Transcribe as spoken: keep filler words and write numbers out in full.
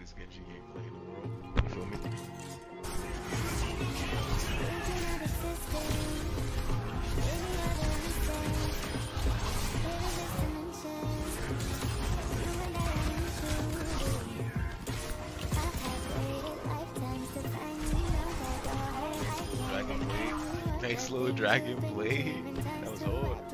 greatest Genji gameplay in the world. You feel me? Dragon Blade. Nice little Dragon Blade. That was hard.